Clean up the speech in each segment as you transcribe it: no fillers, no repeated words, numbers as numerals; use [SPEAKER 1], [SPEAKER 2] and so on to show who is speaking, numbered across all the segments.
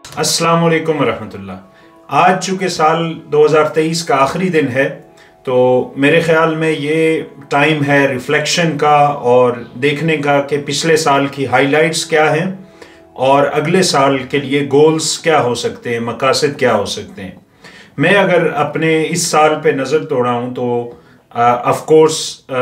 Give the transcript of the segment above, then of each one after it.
[SPEAKER 1] अस्सलाम वालेकुम रहमतुल्लाह। आज चूँकि साल 2023 का आखिरी दिन है तो मेरे ख़्याल में ये टाइम है रिफ्लेक्शन का और देखने का कि पिछले साल की हाइलाइट्स क्या हैं और अगले साल के लिए गोल्स क्या हो सकते हैं, मकासद क्या हो सकते हैं। मैं अगर अपने इस साल पे नज़र दौड़ाऊँ तो ऑफ कोर्स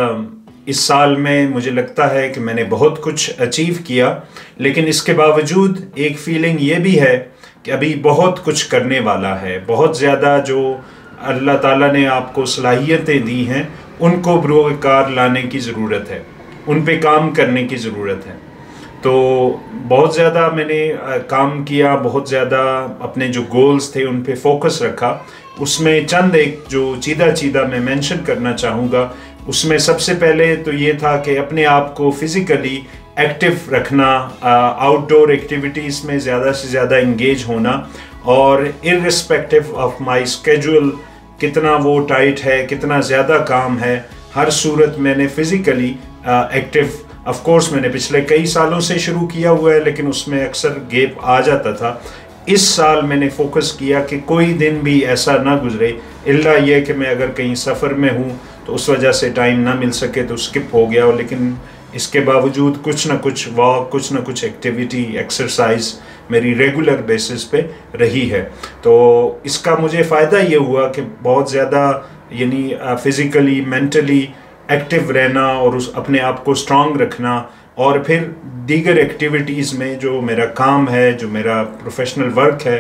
[SPEAKER 1] इस साल में मुझे लगता है कि मैंने बहुत कुछ अचीव किया, लेकिन इसके बावजूद एक फीलिंग ये भी है कि अभी बहुत कुछ करने वाला है। बहुत ज़्यादा जो अल्लाह ताला ने आपको सलाहियतें दी हैं उनको बरूकार लाने की ज़रूरत है, उन पे काम करने की ज़रूरत है। तो बहुत ज़्यादा मैंने काम किया, बहुत ज़्यादा अपने जो गोल्स थे उन पे फोकस रखा। उसमें चंद एक जो चीज़ा मैं मेंशन करना चाहूँगा, उसमें सबसे पहले तो ये था कि अपने आप को फिज़िकली एक्टिव रखना, आउटडोर एक्टिविटीज़ में ज़्यादा से ज़्यादा इंगेज होना और इर्रिस्पेक्टिव ऑफ माय स्केड्यूल, कितना वो टाइट है, कितना ज़्यादा काम है, हर सूरत मैंने फिज़िकली एक्टिव। ऑफ कोर्स मैंने पिछले कई सालों से शुरू किया हुआ है, लेकिन उसमें अक्सर गैप आ जाता था। इस साल मैंने फोकस किया कि कोई दिन भी ऐसा ना गुजरे इल्ला ये कि मैं अगर कहीं सफ़र में हूँ तो उस वजह से टाइम ना मिल सके तो स्किप हो गया हो, लेकिन इसके बावजूद कुछ ना कुछ वॉक, कुछ ना कुछ एक्टिविटी, एक्सरसाइज मेरी रेगुलर बेसिस पे रही है। तो इसका मुझे फ़ायदा ये हुआ कि बहुत ज़्यादा यानी फिज़िकली, मेंटली एक्टिव रहना और उस अपने आप को स्ट्रांग रखना, और फिर दीगर एक्टिविटीज़ में जो मेरा काम है, जो मेरा प्रोफेशनल वर्क है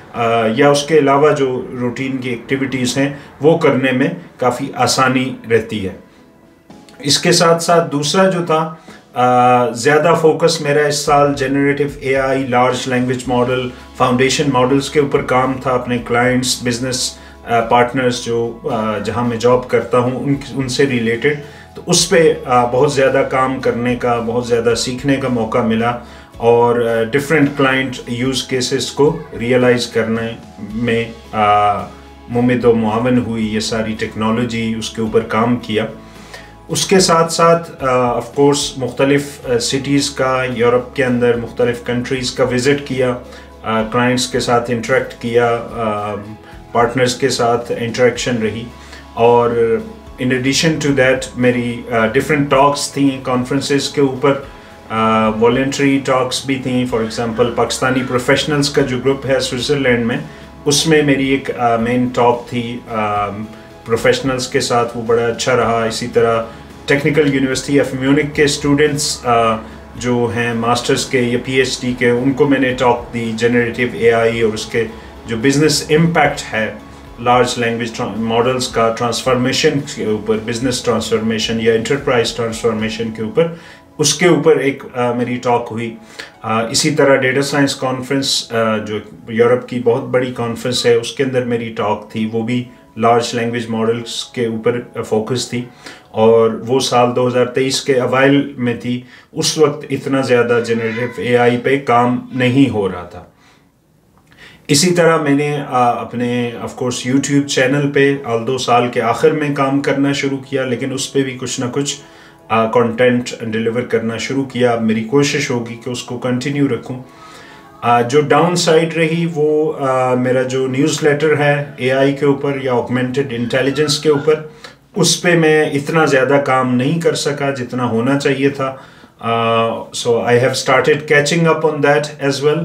[SPEAKER 1] या उसके अलावा जो रूटीन की एक्टिविटीज़ हैं वो करने में काफ़ी आसानी रहती है। इसके साथ साथ दूसरा जो था, ज़्यादा फोकस मेरा इस साल generative AI, large language model, foundation models के ऊपर काम था। अपने क्लाइंट्स, बिजनेस पार्टनर्स जो जहाँ मैं जॉब करता हूँ उनसे रिलेटेड, तो उस पर बहुत ज़्यादा काम करने का, बहुत ज़्यादा सीखने का मौका मिला और डिफरेंट क्लाइंट यूज़ केसेस को रियलाइज़ करने में मुमिद व मुआवन हुई। ये सारी टेक्नोलॉजी, उसके ऊपर काम किया। उसके साथ साथ ऑफ कोर्स मुख्तलिफ सिटीज़ का, यूरोप के अंदर मुख्तलिफ कंट्रीज़ का विज़िट किया, क्लाइंट्स के साथ इंटरेक्ट किया, पार्टनर्स के साथ इंटरेक्शन रही। और इन एडिशन टू दैट मेरी डिफरेंट टॉक्स थी कॉन्फ्रेंसेस के ऊपर, वॉलेंट्री टॉक्स भी थी। फॉर एग्जांपल पाकिस्तानी प्रोफेशनल्स का जो ग्रुप है स्विट्ज़रलैंड में, उसमें मेरी एक मेन टॉक थी प्रोफेशनल्स के साथ, वो बड़ा अच्छा रहा। इसी तरह टेक्निकल यूनिवर्सिटी ऑफ म्यूनिक के स्टूडेंट्स जो हैं मास्टर्स के या पीएचडी के, उनको मैंने टॉक दी जनरेटिव एआई और उसके जो बिज़नेस इम्पैक्ट है लार्ज लैंग्वेज मॉडल्स का ट्रांसफॉर्मेशन के ऊपर, बिजनेस ट्रांसफॉर्मेशन या एंटरप्राइज ट्रांसफॉर्मेशन के ऊपर, उसके ऊपर एक मेरी टॉक हुई। इसी तरह डेटा साइंस कॉन्फ्रेंस जो यूरोप की बहुत बड़ी कॉन्फ्रेंस है, उसके अंदर मेरी टॉक थी, वो भी लार्ज लैंग्वेज मॉडल्स के ऊपर फोकस थी और वो साल 2023 के अवाइल में थी। उस वक्त इतना ज़्यादा जनरेटिव एआई पे काम नहीं हो रहा था। इसी तरह मैंने अपने ऑफ कोर्स यूट्यूब चैनल पे ऑल्दो साल के आखिर में काम करना शुरू किया, लेकिन उस पे भी कुछ ना कुछ कंटेंट डिलीवर करना शुरू किया। अब मेरी कोशिश होगी कि उसको कंटिन्यू रखूं। जो डाउन साइड रही वो मेरा जो न्यूज़लेटर है एआई के ऊपर या ऑगमेंटेड इंटेलिजेंस के ऊपर, उस पे मैं इतना ज़्यादा काम नहीं कर सका जितना होना चाहिए था। So I have started catching up on that as well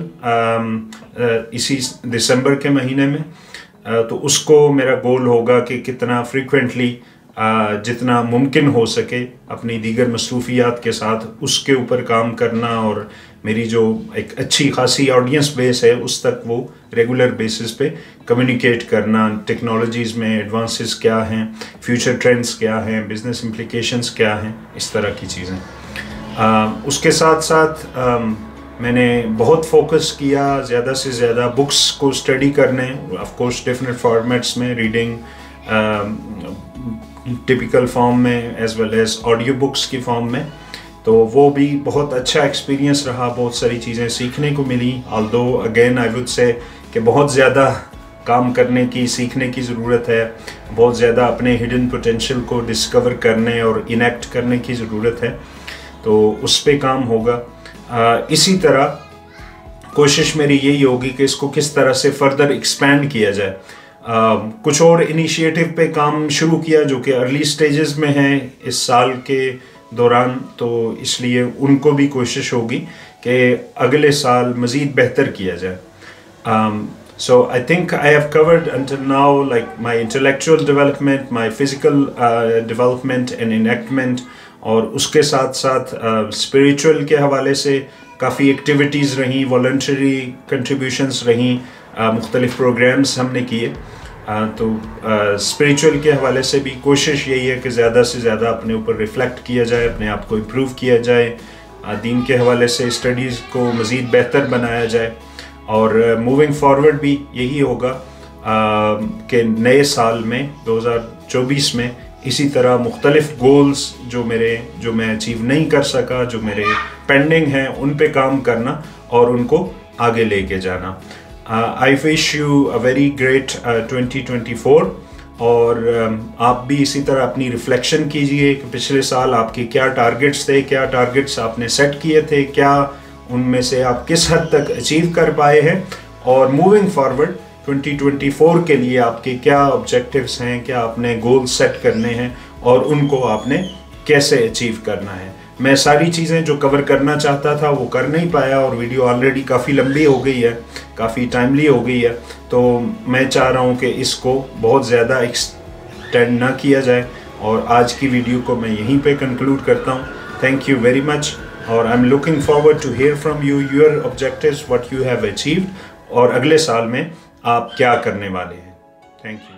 [SPEAKER 1] इसी दिसंबर के महीने में। तो उसको मेरा गोल होगा कि कितना फ्रीक्वेंटली जितना मुमकिन हो सके अपनी दीगर मसरूफियात के साथ उसके ऊपर काम करना और मेरी जो एक अच्छी खासी ऑडियंस बेस है उस तक वो रेगुलर बेसिस पे कम्युनिकेट करना। टेक्नोलॉजीज़ में एडवांसेस क्या हैं, फ्यूचर ट्रेंड्स क्या हैं, बिजनेस इम्प्लिकेशंस क्या हैं, इस तरह की चीज़ें। उसके साथ साथ मैंने बहुत फोकस किया ज़्यादा से ज़्यादा बुक्स को स्टडी करने, ऑफ कोर्स डिफरेंट फॉर्मेट्स में, रीडिंग टिपिकल फॉर्म में as well as audio books की फॉर्म में। तो वो भी बहुत अच्छा एक्सपीरियंस रहा, बहुत सारी चीज़ें सीखने को मिली। Although again I would say कि बहुत ज़्यादा काम करने की, सीखने की ज़रूरत है, बहुत ज़्यादा अपने हिडन पोटेंशियल को डिस्कवर करने और इनेक्ट करने की ज़रूरत है, तो उस पे काम होगा। इसी तरह कोशिश मेरी यही होगी कि इसको किस तरह से फर्दर एक्सपैंड किया जाए। कुछ और इनिशिएटिव पे काम शुरू किया जो कि अर्ली स्टेजेस में हैं इस साल के दौरान, तो इसलिए उनको भी कोशिश होगी कि अगले साल मज़ीद बेहतर किया जाए। So I think I have covered until now like my intellectual development, my physical development and enactment, और उसके साथ साथ spiritual के हवाले से काफ़ी एक्टिविटीज़ रहीं, वॉलंटरी कंट्रीब्यूशंस रहीं, मुख्तलिफ प्रोग्राम्स हमने किए। तो स्पिरिचुअल के हवाले से भी कोशिश यही है कि ज़्यादा से ज़्यादा अपने ऊपर रिफ़्लेक्ट किया जाए, अपने आप को इम्प्रूव किया जाए, दीन के हवाले से स्टडीज़ को मज़ीद बेहतर बनाया जाए। और मूविंग फॉरवर्ड भी यही होगा कि नए साल में 2024 में इसी तरह मुख्तलिफ गोल्स जो मैं अचीव नहीं कर सका, जो मेरे पेंडिंग हैं, उन पे काम करना और उनको आगे लेके जाना। I wish you a very great 2024, और आप भी इसी तरह अपनी रिफ्लेक्शन कीजिए कि पिछले साल आपके क्या टारगेट्स थे, क्या टारगेट्स आपने सेट किए थे, क्या उनमें से आप किस हद तक अचीव कर पाए हैं, और मूविंग फॉरवर्ड 2024 के लिए आपके क्या ऑब्जेक्टिव्स हैं, क्या आपने गोल्स सेट करने हैं और उनको आपने कैसे अचीव करना है। मैं सारी चीज़ें जो कवर करना चाहता था वो कर नहीं पाया, और वीडियो ऑलरेडी काफ़ी लंबी हो गई है, काफ़ी टाइमली हो गई है, तो मैं चाह रहा हूँ कि इसको बहुत ज़्यादा एक्सटेंड ना किया जाए, और आज की वीडियो को मैं यहीं पे कंक्लूड करता हूँ। थैंक यू वेरी मच, और I am looking forward to hear from you your objectives, what you have achieved, और अगले साल में आप क्या करने वाले हैं। Thank you.